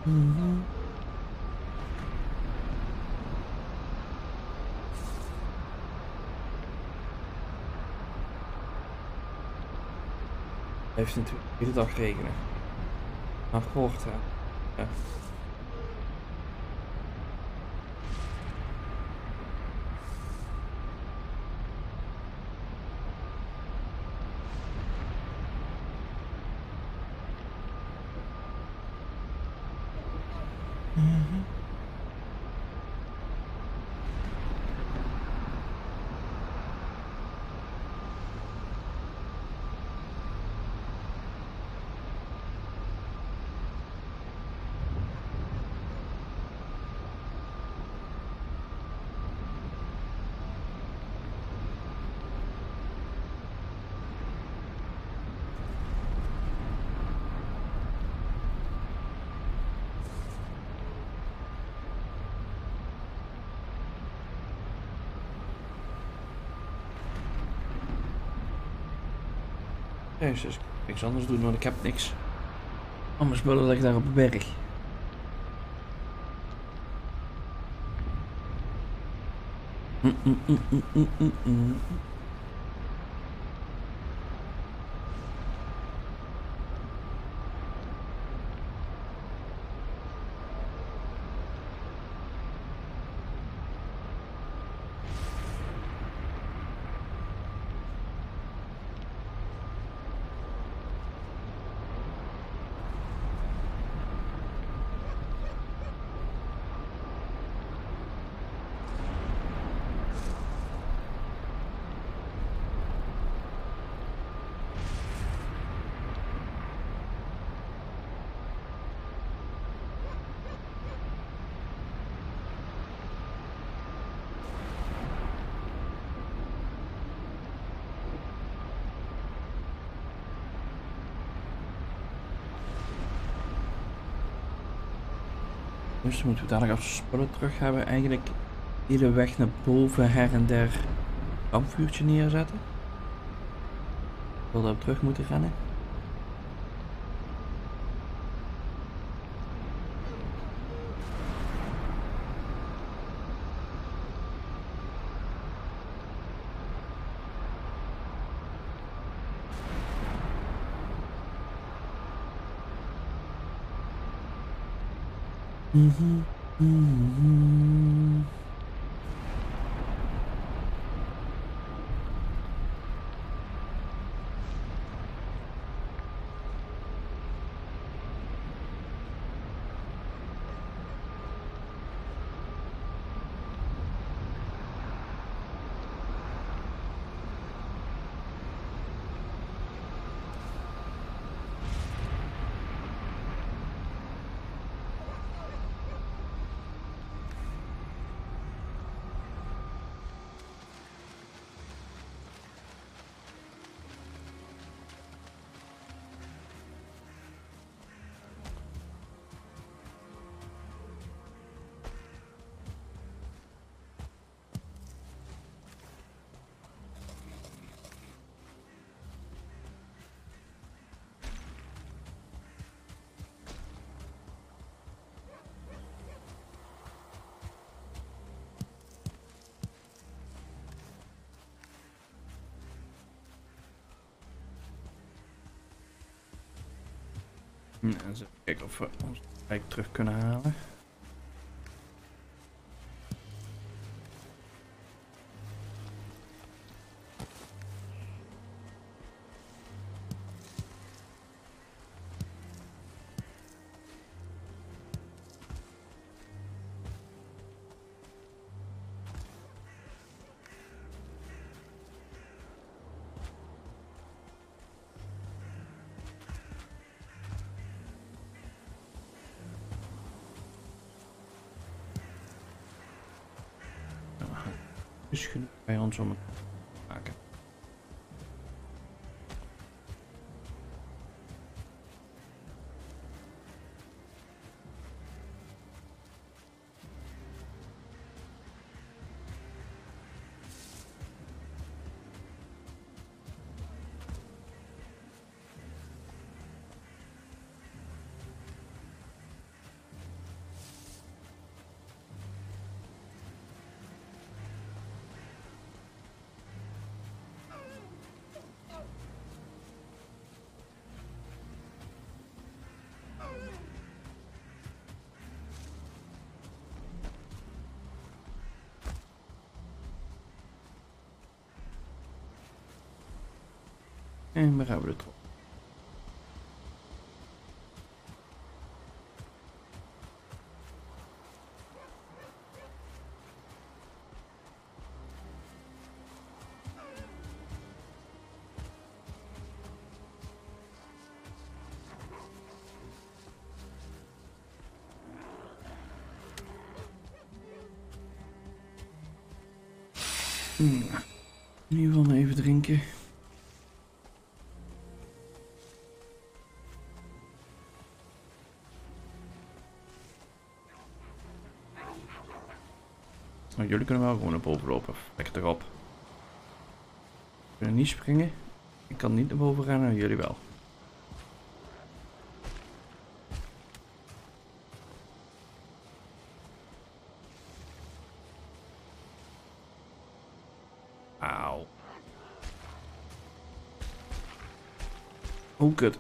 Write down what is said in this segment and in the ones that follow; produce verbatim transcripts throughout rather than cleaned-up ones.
Mhm. Het heeft natuurlijk de hele dag regenen. Maar gehoord, hè. Ja. Mhm. Jezus, ik kan niks anders doen, want ik heb niks. Al mijn spullen liggen daar op de berg. Mm, mm, mm, mm, mm, mm, mm. Dus moeten we dadelijk als we spullen terug hebben eigenlijk iedere weg naar boven her en der een kampvuurtje neerzetten. Voordat we terug moeten rennen. Mhm. Mhm. Nou, eens even kijken of we ons bike terug kunnen halen. Dus genoeg bij ons om het te maken. En waar hebben we het op? Hmm. In ieder geval even drinken. Nou, jullie kunnen wel gewoon naar boven lopen. Lekker erop. Kunnen niet springen. Ik kan niet naar boven gaan, en jullie wel. Auw. Oh, kut.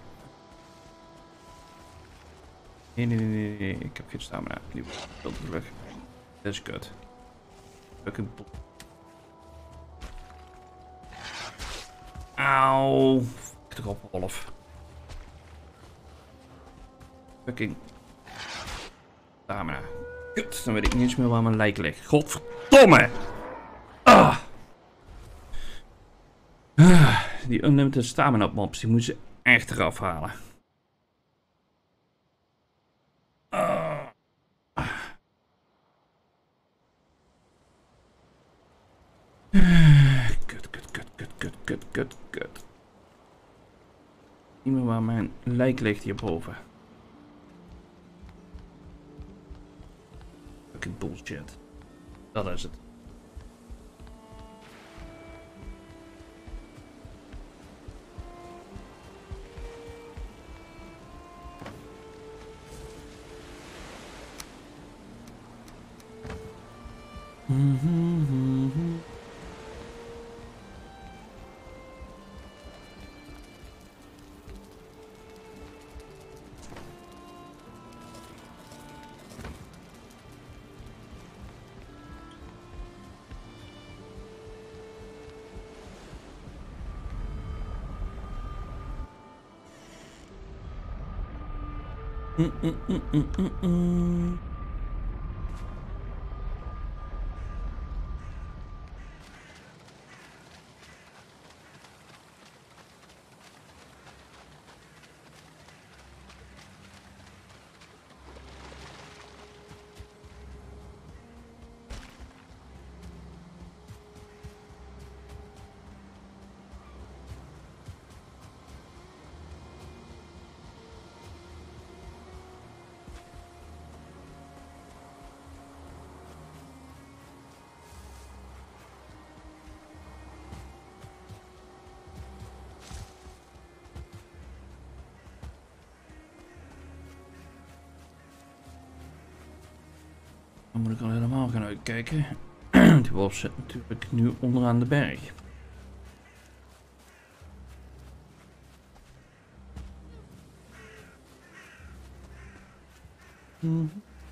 Nee, nee, nee, nee, nee. Ik heb geen stamina. Die wil terug. Dat is kut. Fucking bot. Auw. Fuck erop, wolf. Fucking stamina. Kut, dan weet ik niet eens meer waar mijn lijk ligt. Godverdomme! Ah! Ah, die unlimited stamina mobs, die moeten ze echt eraf halen. Ah. Kut, kut, kut, kut, kut, kut, kut, kut. Niet meer waar mijn lijk ligt hierboven. Fucking bullshit. Dat is het. Mm-hmm. Mm -mm -mm -mm -mm -mm. Dan moet ik al helemaal gaan uitkijken. Die wolf zit natuurlijk nu onderaan de berg. Mm.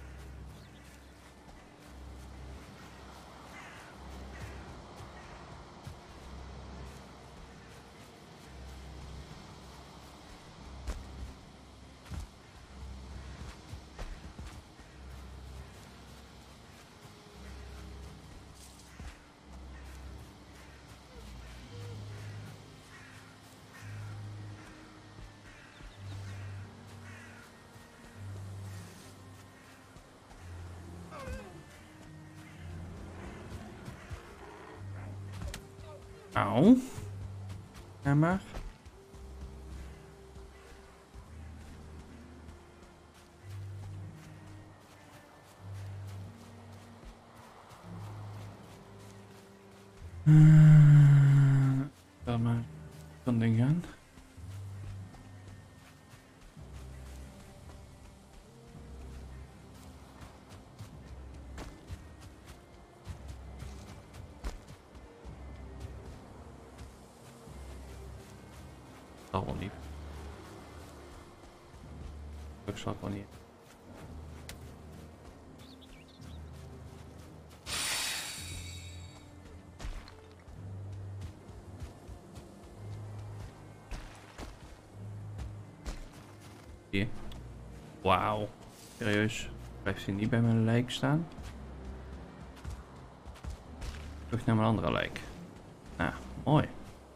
Auw. Ja maar. Uh, laat maar van ding gaan. Dat wel niet. Ik zal het wel niet. Wauw. Serieus. Blijft hij niet bij mijn lijk staan? Terug naar mijn andere lijk. Nou, mooi.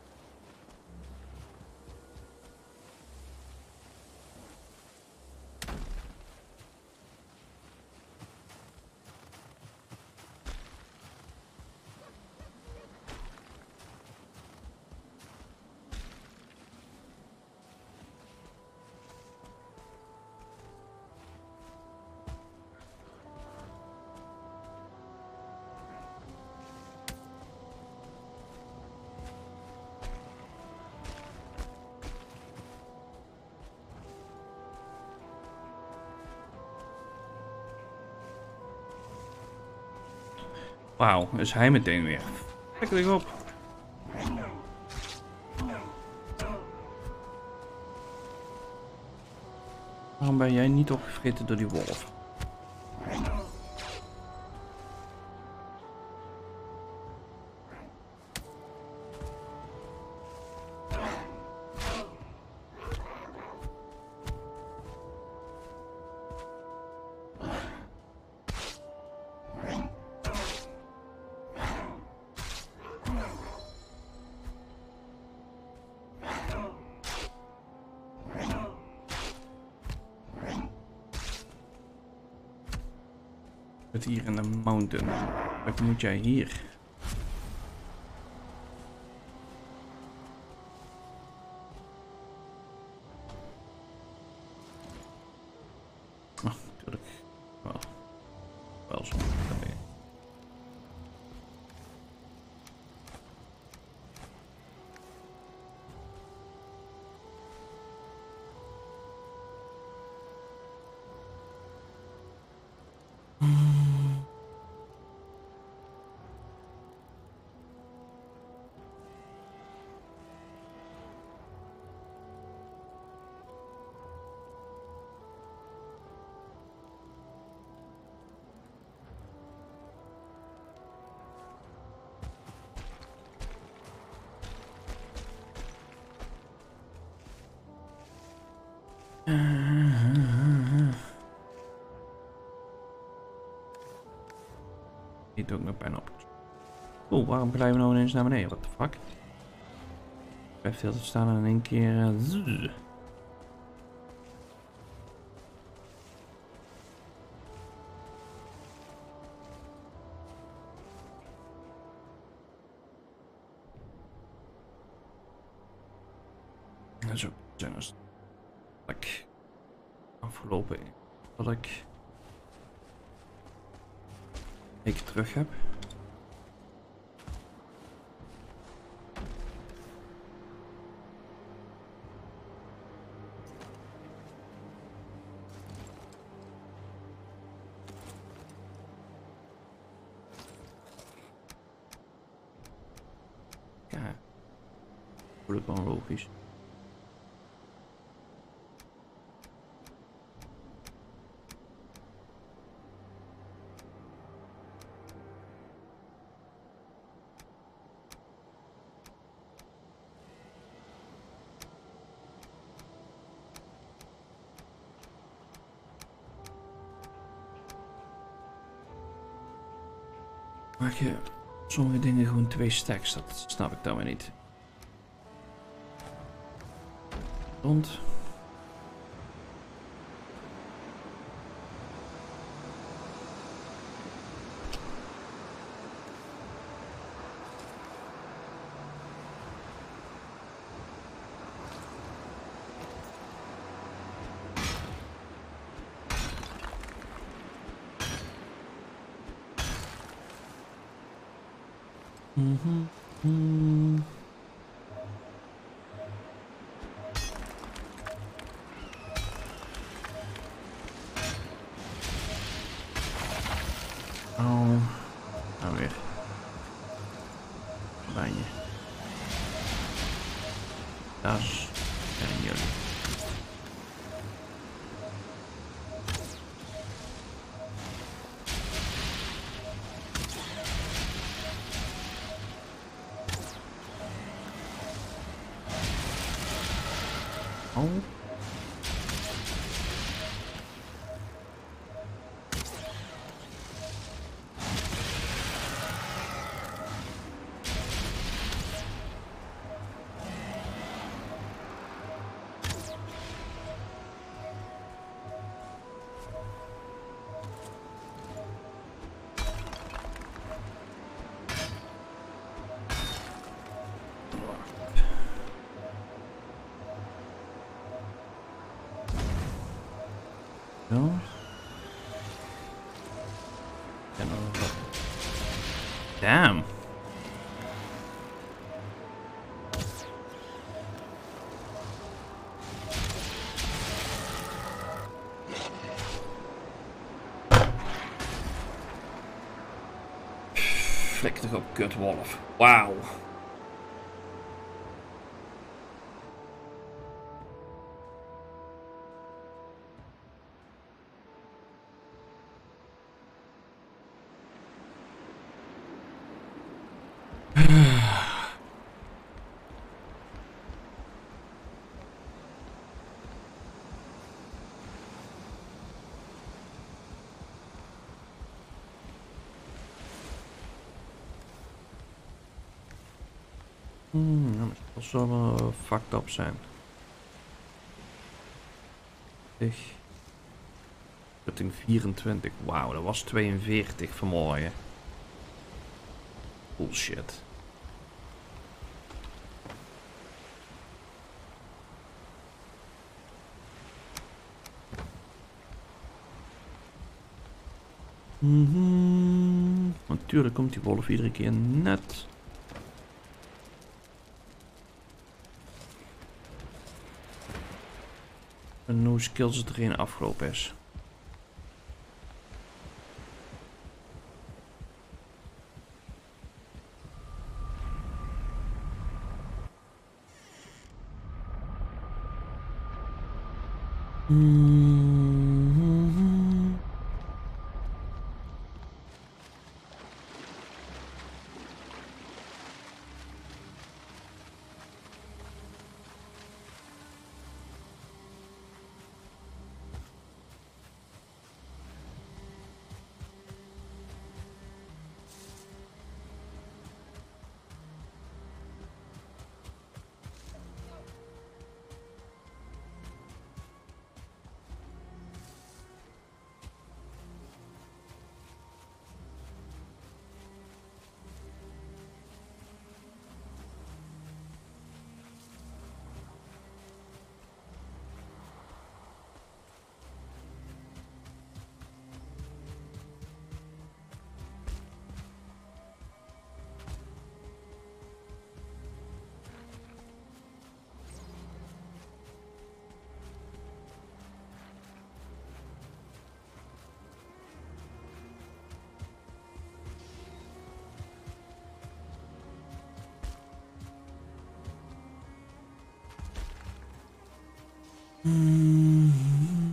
Wauw, is hij meteen weer. Kijk weer op. Waarom ben jij niet opgevreten door die wolf? Het hier in de mountain. Wat moet jij hier? Oh, natuurlijk. Wel, wel zo. Niet ook nog pijn op. Oeh, waarom glijden we nou ineens naar beneden? What the fuck? Blijft heel te staan en in één keer. Uh, Zo, zijn als ik afgelopen wat ik ik terug heb. Ja, voel ik wel logisch. Maak je sommige dingen gewoon twee stacks, dat snap ik dan weer niet. Rond. Mhm. Mm. Oh, nou weer. Banje. Daar zijn jullie. Oh. Zo. En dan wat. Damn. Flikker toch op, kutwolf. Wauw. Hmm, dat moet wel zo fucked up zijn. Putting vierentwintig. Wauw, dat was tweeënveertig vanmorgen. Bullshit. Mm-hmm. Natuurlijk komt die wolf iedere keer net. En hoe skills het erin afgelopen is. Mm-hmm. Mm-hmm.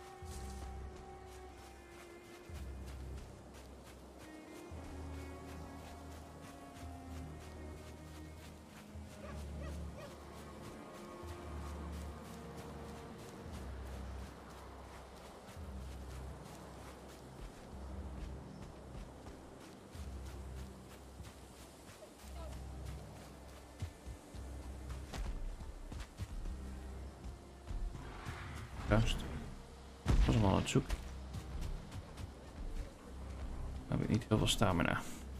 Juist. Ik was hem al aan het zoeken. Dan heb ik niet heel veel stamina.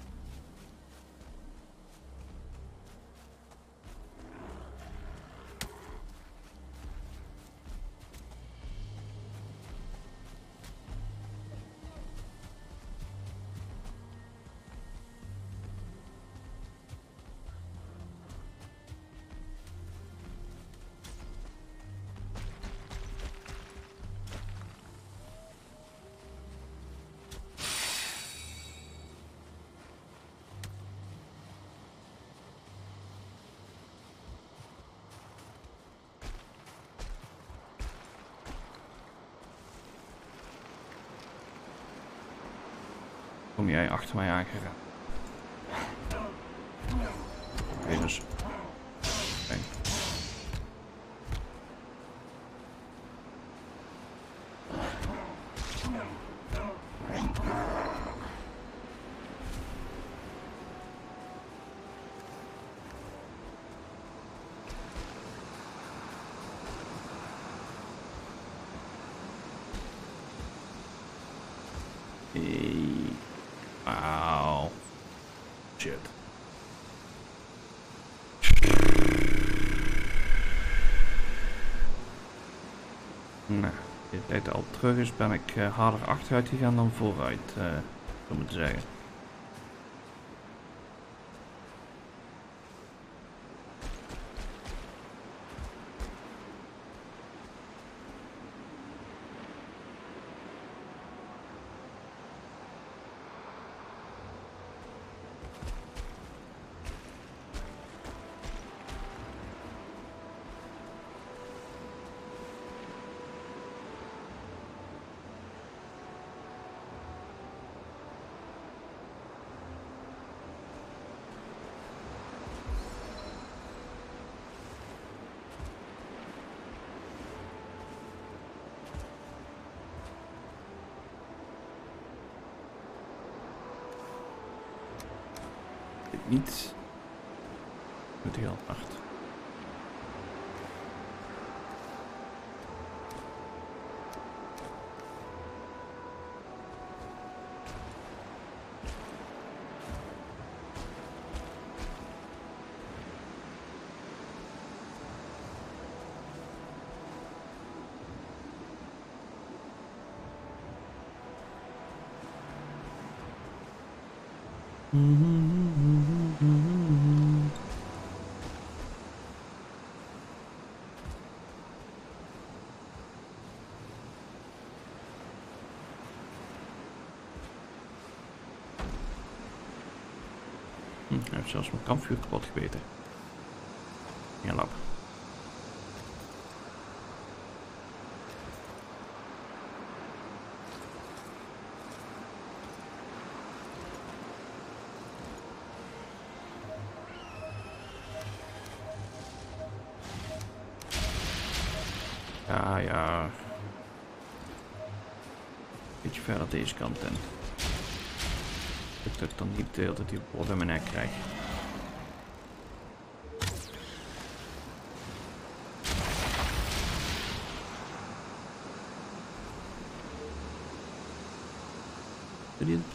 Kom jij achter mij aangegaan? Oké, okay, dus. Okay. Wauw. Shit. Nou, dit tijd al terug is, ben ik uh, harder achteruit gegaan dan vooruit, uh, zo moet ik zeggen. Niet met heel hard. Hm, hij heeft zelfs mijn kampvuur kapot gebeten. Ja, lap. Ja, ja. Beetje verder deze kant in. Dat ik dan niet de hele tijd die bord in mijn nek krijg. Zit die in?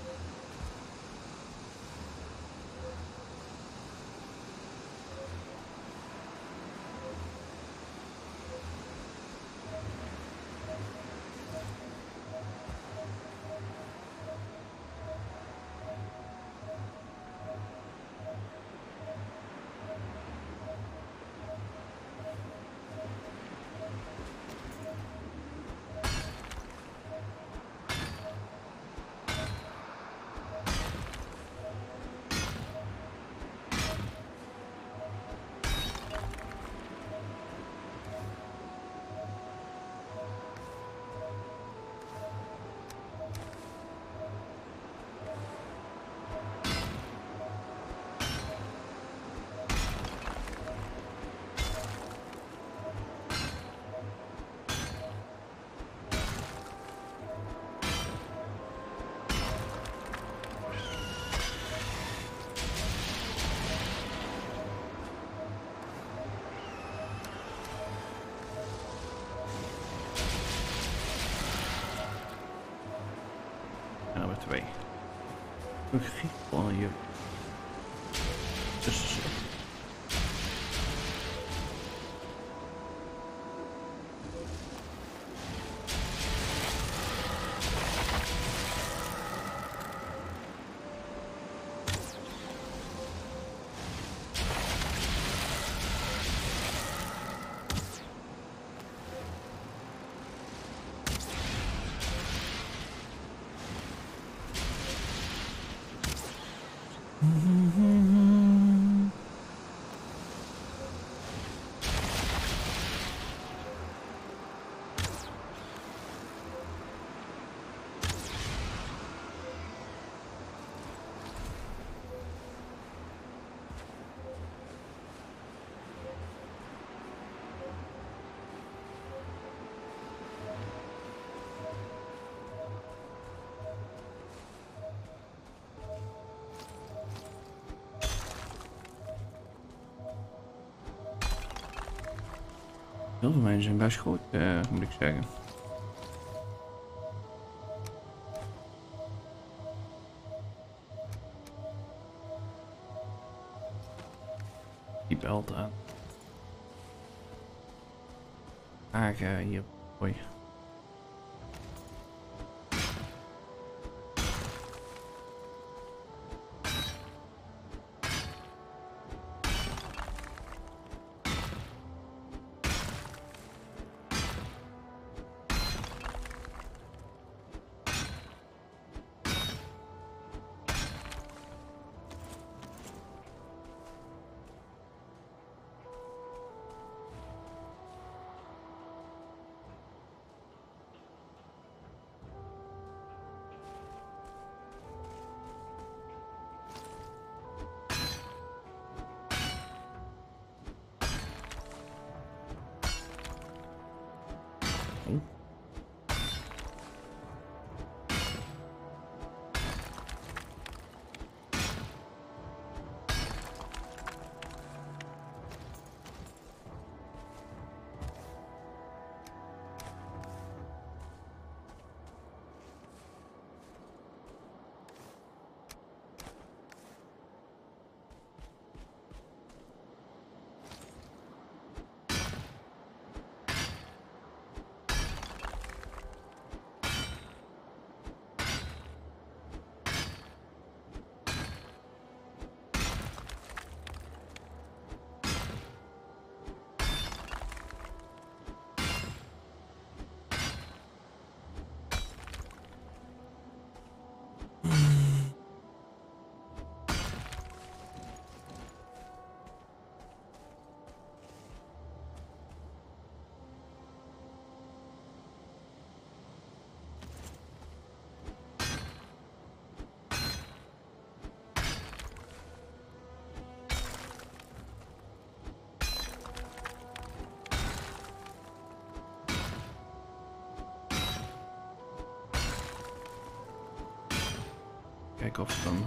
Twee. Een griepbal hier. Tussen zit. Heel veel mensen zijn best goed, uh, moet ik zeggen. Die belt aan. Hagen hier, hoi. kijken of we dan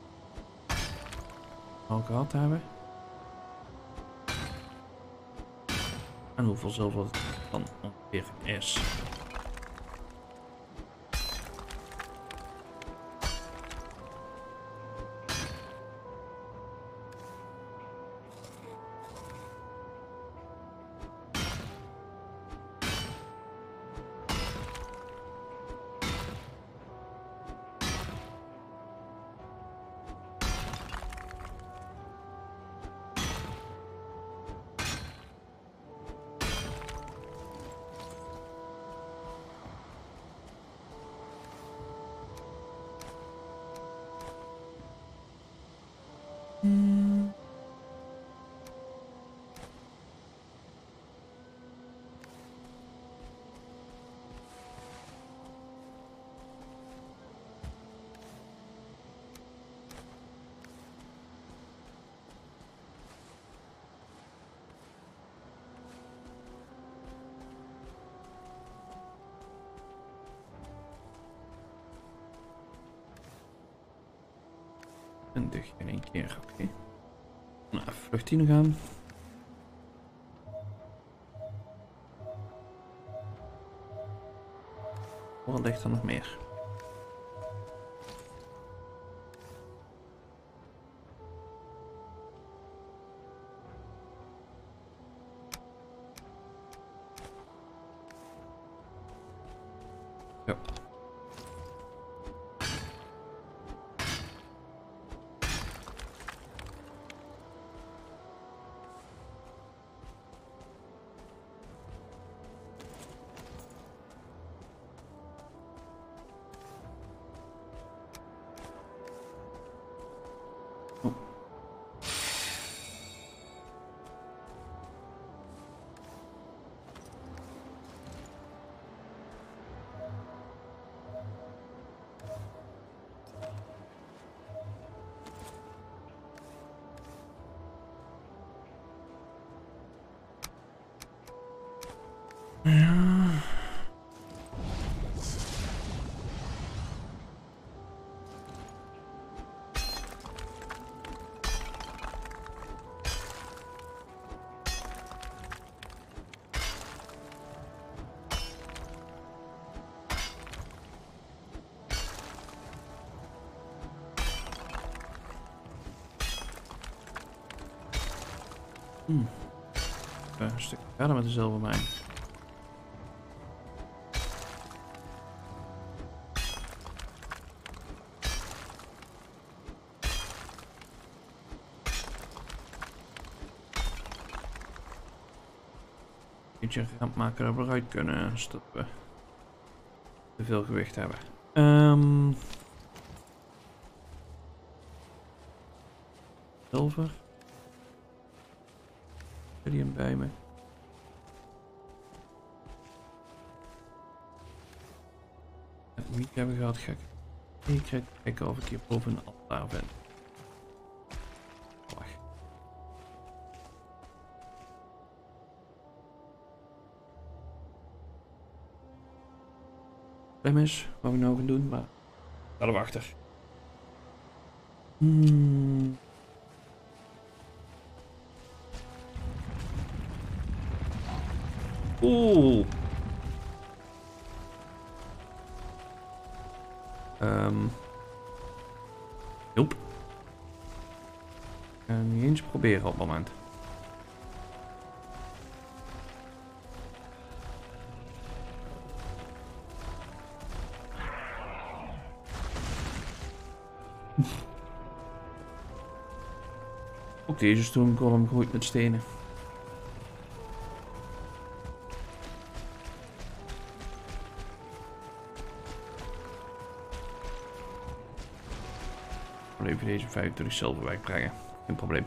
al gehad hebben. En hoeveel zilver het dan ongeveer is. Hmm. twintig in één keer, oké. Okay. Nou, even vlucht tien gaan. Wat ligt er nog meer? Ja. Ja. Hmm. Een stuk verder met de zilvermijn. Beetje ramp maken dat we eruit kunnen, zodat we te veel gewicht hebben. Um, zilver. Heb je hem bij me? Niet hebben gehad, ga ik even kijken of ik hier boven een altaar ben. Wacht. Slim is wat we nou gaan doen, maar ga er achter. Hmm. Oeh. Um. Nope. Ik ga niet eens proberen op het moment. Ook deze stormkolom gooit met stenen. Even deze vijfentwintig zilver wegbrengen. Geen probleem.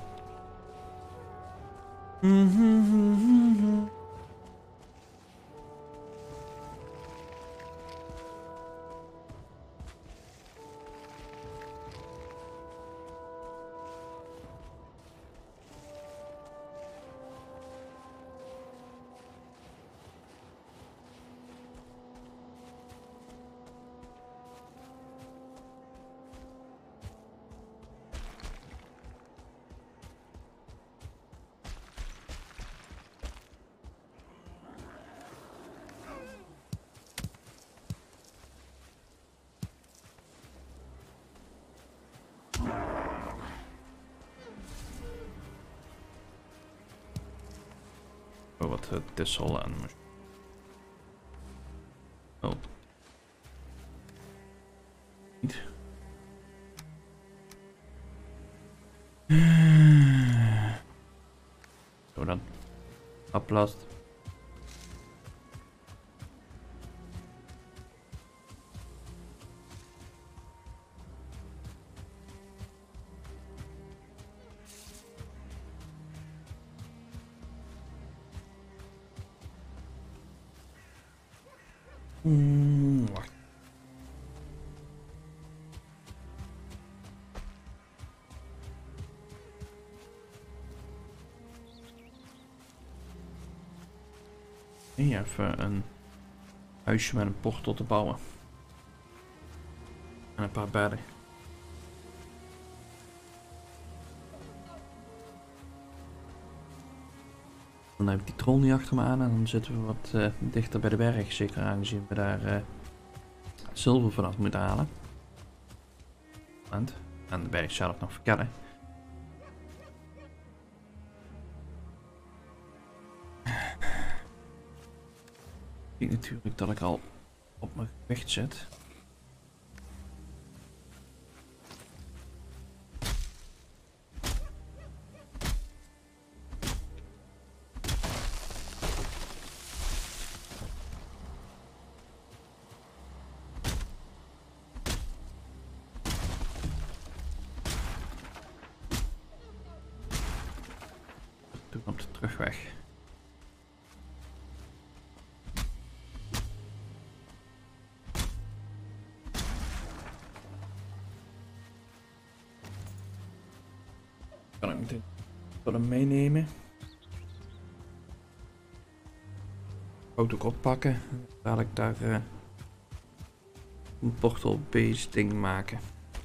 wat uh, Tissel en... Oh. Niet. Zo dan. Aplast. Hmm, wacht. Hier even een huisje met een portal te bouwen. En een paar bedden. Dan heb ik die troll niet achter me aan en dan zitten we wat uh, dichter bij de berg. Zeker aangezien we daar uh, zilver vanaf moeten halen. En de berg zelf nog verkennen. Ik denk natuurlijk dat ik al op mijn gewicht zit. Toen op de terugweg. Kan ik dit voor hem meenemen? Auto ook oppakken. Laat ik daar uh, een portal base ding maken.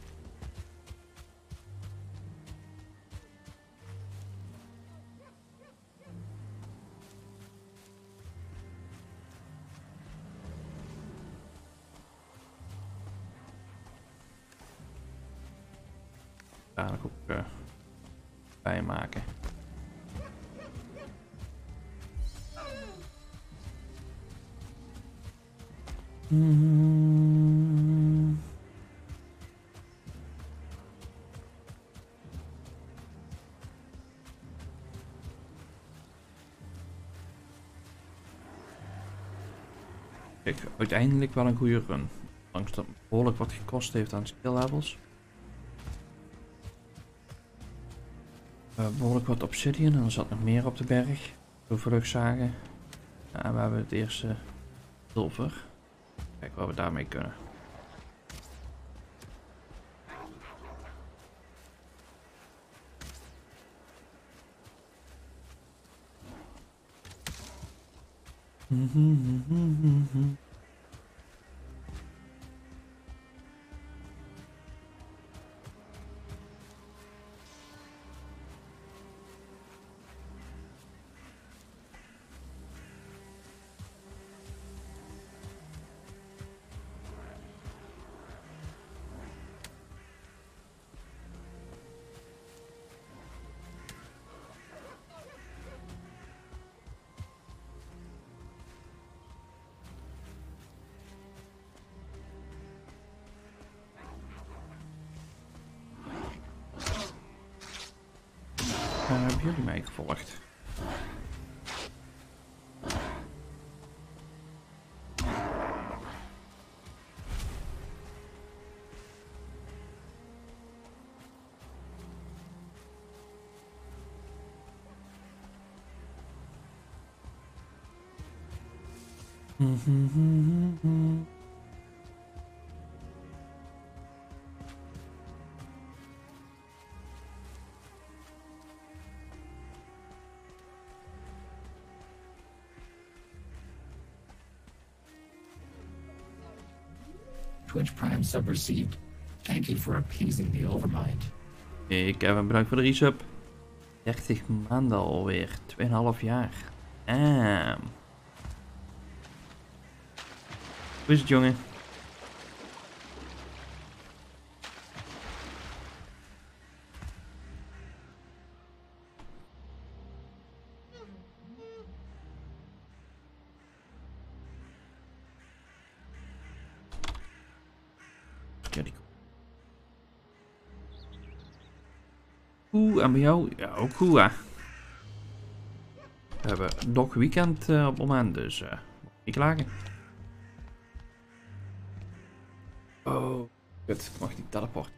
Daar ook uh, bij maken. Mm. Kijk, uiteindelijk wel een goede run. Ondanks dat het behoorlijk wat gekost heeft aan skill levels. Uh, behoorlijk wat obsidian en er zat nog meer op de berg. Zo vlugzagen. En we hebben het eerste zilver. Kijk wat we daarmee kunnen. Waar hebben jullie mij gevolgd? Twitch Prime sub received. Thank you for appeasing the overmind. Ik heb een bedankt voor de resub. dertig maanden alweer. twee komma vijf jaar. Damn. Hoe is het, jongen? Ja, die Oeh, en bij jou? Ja, ook goed hè. We hebben dog weekend uh, op het moment, dus uh, niet klagen. Oh, kut, ik mag niet teleporten.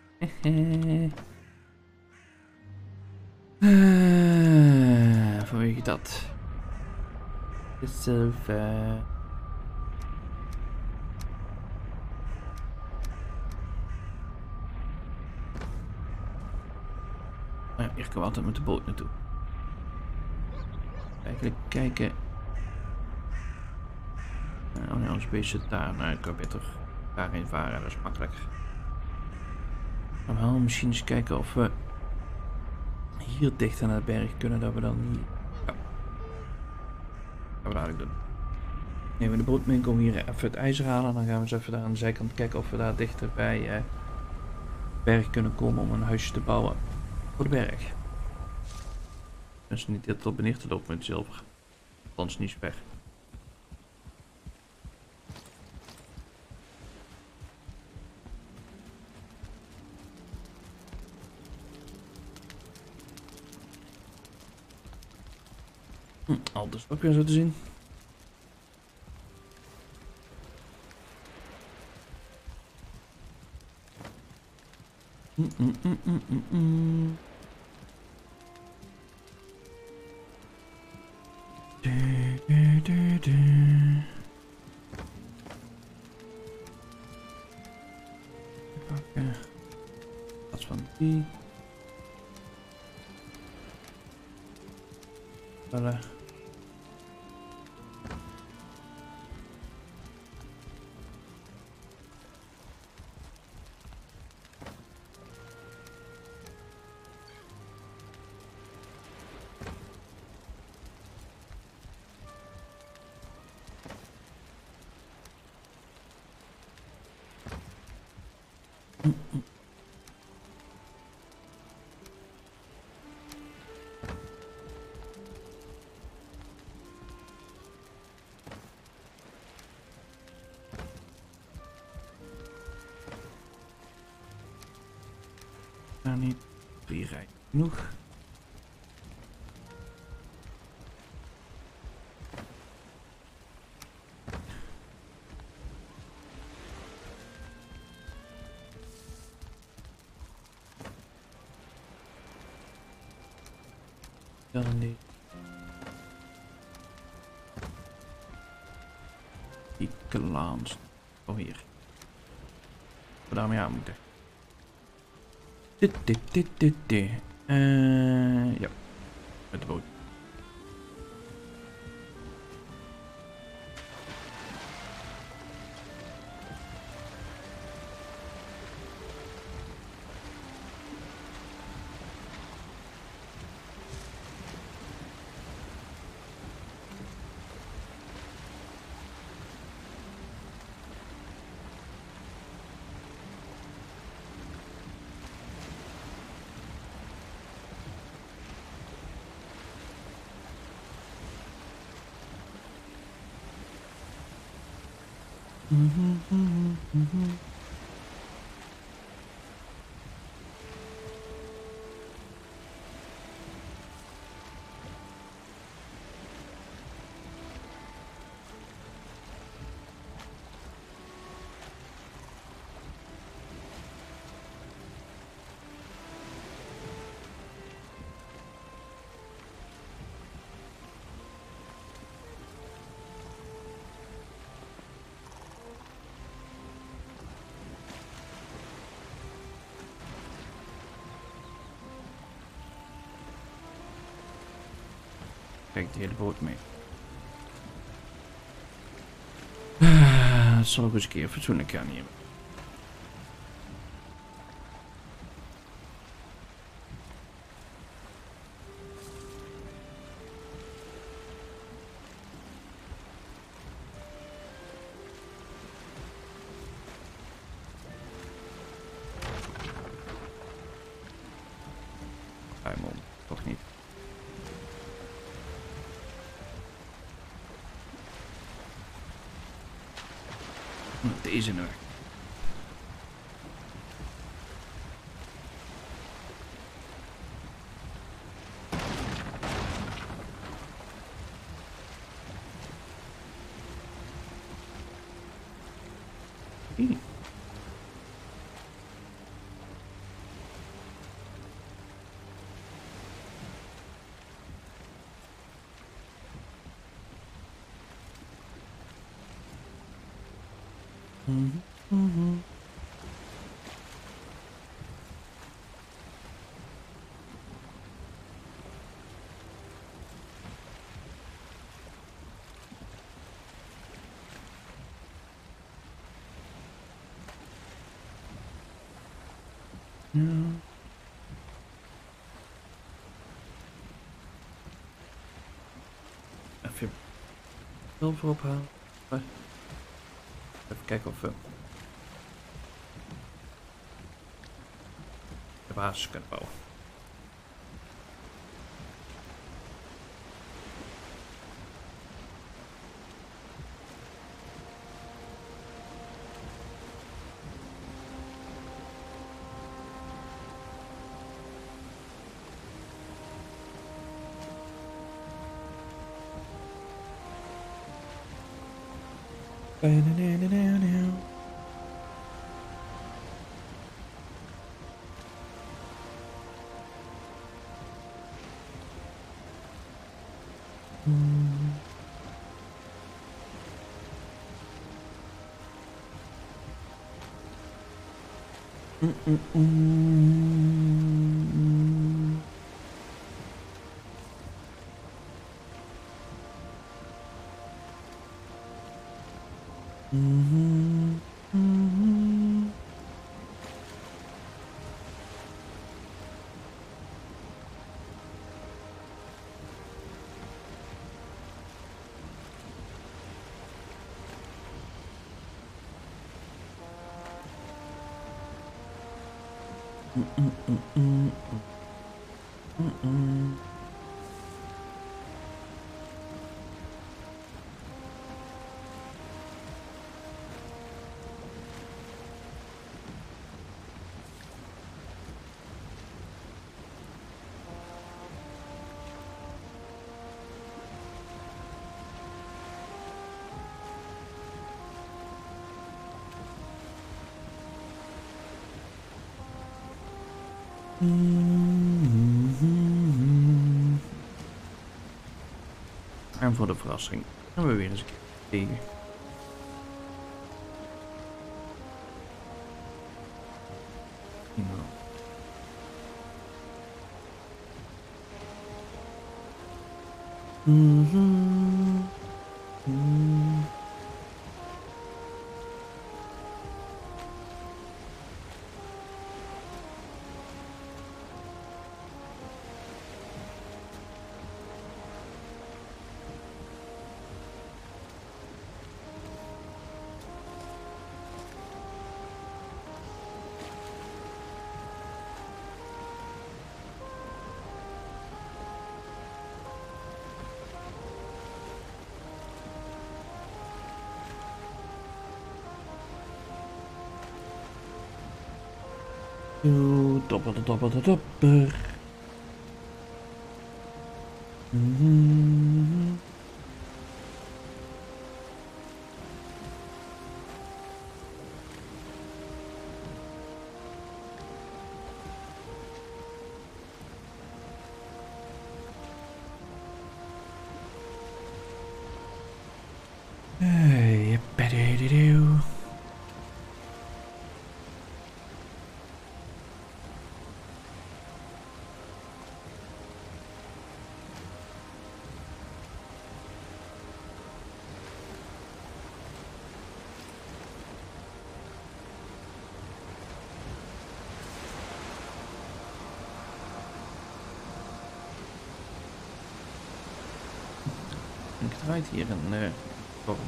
uh, vanwege dat. Zilver. Ja, hier kan we altijd met de boot naartoe. Eigenlijk kijken. Oh nee, ons beest zit daar. Nou, ik kan beter daarheen varen, dat is makkelijker. Maar wel misschien eens kijken of we hier dicht aan de berg kunnen, dat we dan niet... Ja. Dat gaan we dadelijk doen. Nemen we de boot mee, komen hier even het ijzer halen. Dan gaan we eens even daar aan de zijkant kijken of we daar dichter bij eh, de berg kunnen komen om een huisje te bouwen voor de berg. Dus niet dit op en neer te lopen met zilver. Althans niet zo ver. Hm, al dus ook weer zo te zien. Mm, mm, mm, mm, mm, mm. Du, du, du, du. Pakken. Dat is van die. Bellen. Nou niet drie rijden genoeg. Dan die. Die klaans. Oh hier. We daarmee aan moeten. Dit, dit, dit, dit, dit. Uh, ja, met de boot. Mm-hmm, mm-hmm, mm-hmm. Kijk, de hele boot mee. Dat zal ook eens een keer fatsoenlijk gaan nemen. Ruim om, toch niet. Deze nu. Hey. Mhm, mhm. Ja. Even zilver ophalen. Even kijken of we de basis kunnen bouwen. Mm, mm, mm. Mhm, mhm. Mm, mm, mm, mm, mm, mm. Mhm. En voor de verrassing gaan we weer eens een keer tegen. Nou. Mhm. Mhm. Doe, dopper, dopper, dopper. Mhm. Hey, yippee-dee-dee-doo. Ik draait hier een uh, vorm.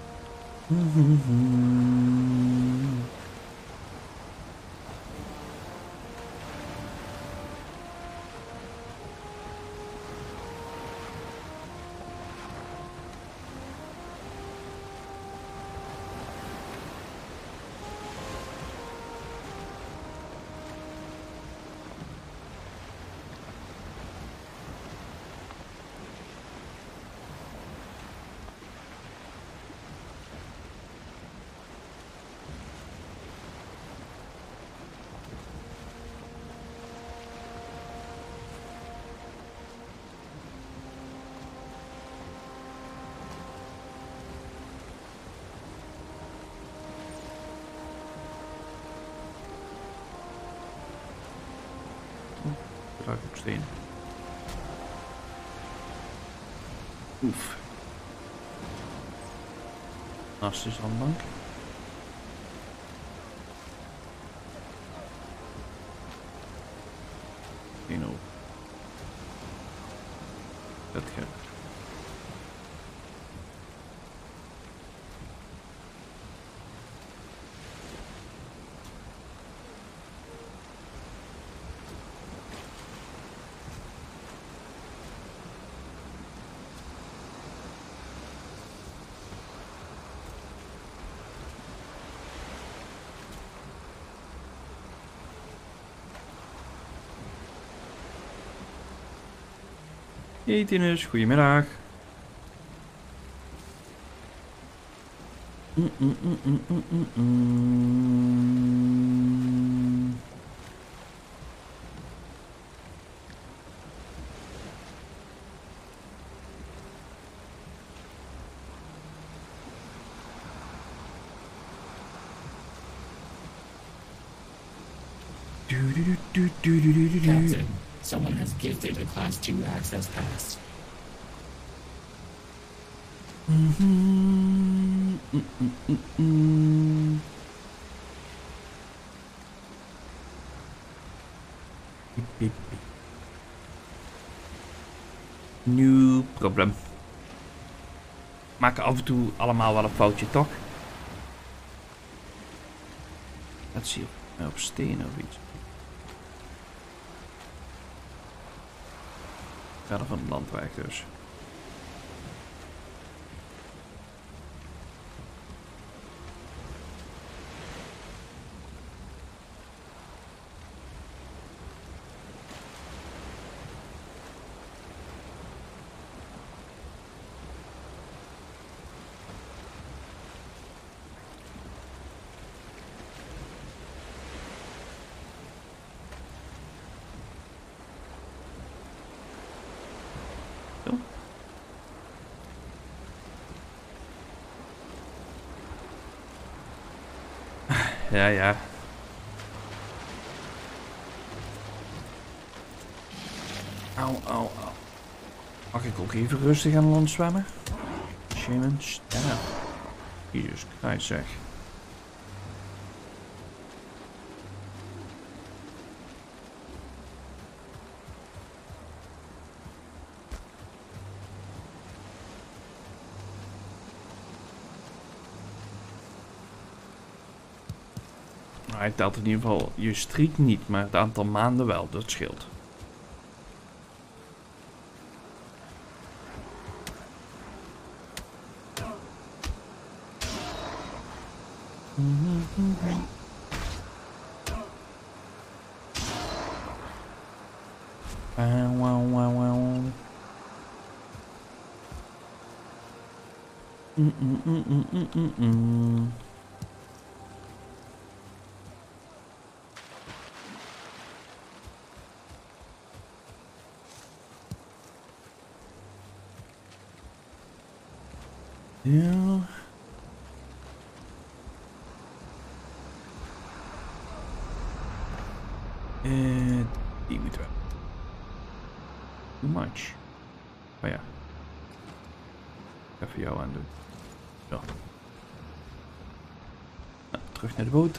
Mhm. Daar lag ook steen. Oef. Naast de zandbank. Steen open. Dat gaat. Hey Tinus, goedemiddag. Mm -mm -mm -mm -mm -mm -mm. Do do do do do do do do. Captain, someone has gifted a Class two access pass. Mm-hmm. Mm -mm -mm -mm. Beep, beep, beep. No problem. Maken af en toe allemaal wel een foutje, toch? Dat zie je op stenen of iets. Verder van de landweg dus. Ja, ja. Au, au, au. Mag ik ook even rustig aan land zwemmen? Shaman staff. Jezus Christus zeg. Hij telt in ieder geval je streak niet, maar het aantal maanden wel, dat scheelt. Wow, wow, wow, wow. Mm -mm -mm -mm -mm -mm -mm. Ja. Uh, die moeten we. Too much. Oh ja. Even jou aan doen. Zo. Nou, terug naar de boot.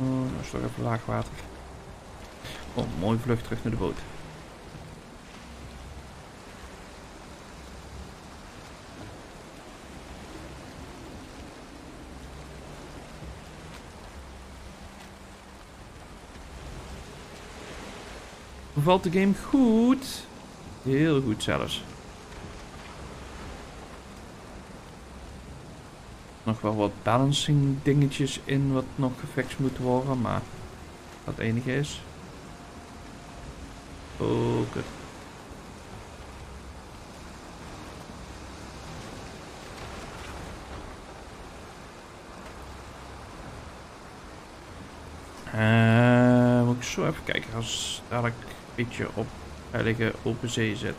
Oh, dat is toch even laag water. Oh, mooi vlug terug naar de boot. Bevalt de game goed? Heel goed zelfs. Nog wel wat balancing dingetjes in wat nog gefixt moet worden, maar dat het enige is. Oh, kut. Uh, moet ik zo even kijken als dadelijk een beetje op heilige open zee zit.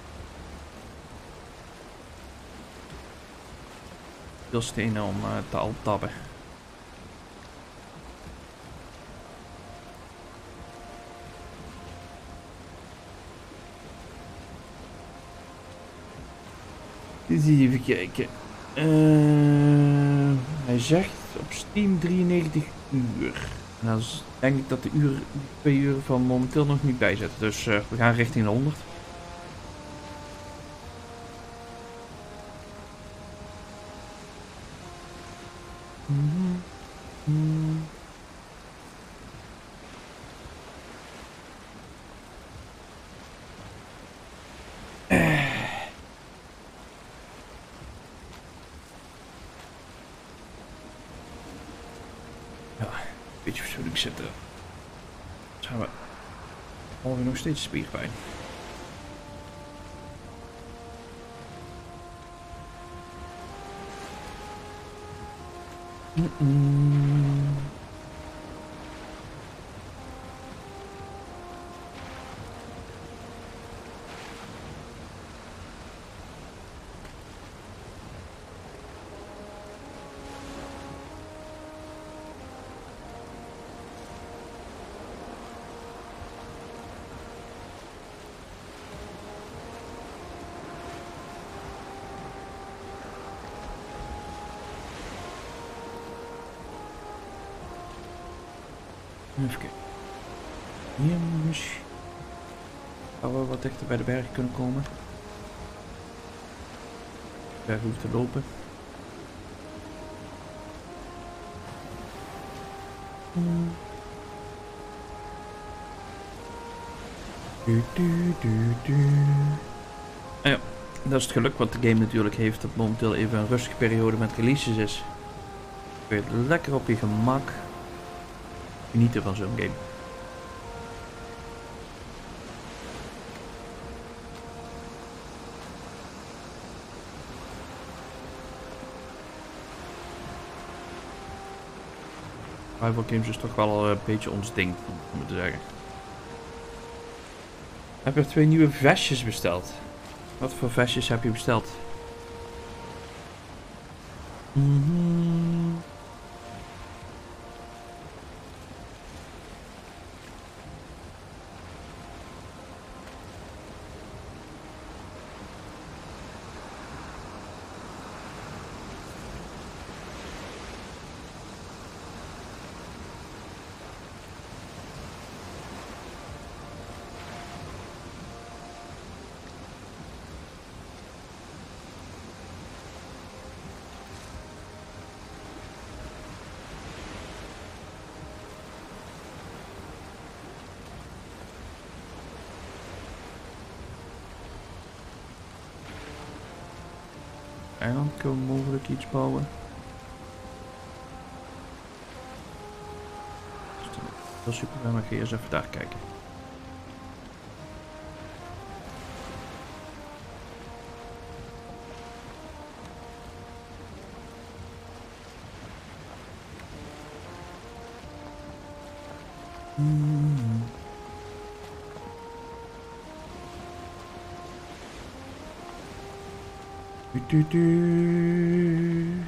Veel stenen om uh, te altabben. Dus even kijken. Uh, hij zegt op Steam drieënnegentig uur. En dan denk ik dat de uur, twee uur van momenteel nog niet bij zitten. Dus uh, we gaan richting de honderd. Mm-hmm. Mm. Uh. Ja, een beetje verzoening zitten. Zijn we alweer nog steeds spierpijn. Mm-mm. Even kijken. Hier misschien zou we wat dichter bij de berg kunnen komen. De berg hoeft te lopen. Hmm. Du, du, du, du. En ja, dat is het geluk wat de game natuurlijk heeft, dat momenteel even een rustige periode met releases is. Kun je het lekker op je gemak genieten van zo'n game. Rival games is toch wel een beetje ons ding, om het te zeggen. Ik heb er twee nieuwe vestjes besteld. Wat voor vestjes heb je besteld? Mm-hmm. Eiland kunnen we mogelijk iets bouwen. Dat is super, maar ik ga eerst even daar kijken. Hmm. Du, du, du.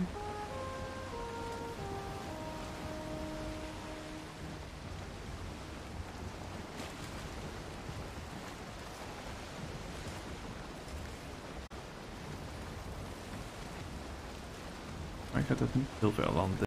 Maar ik ga dat niet heel veel landen.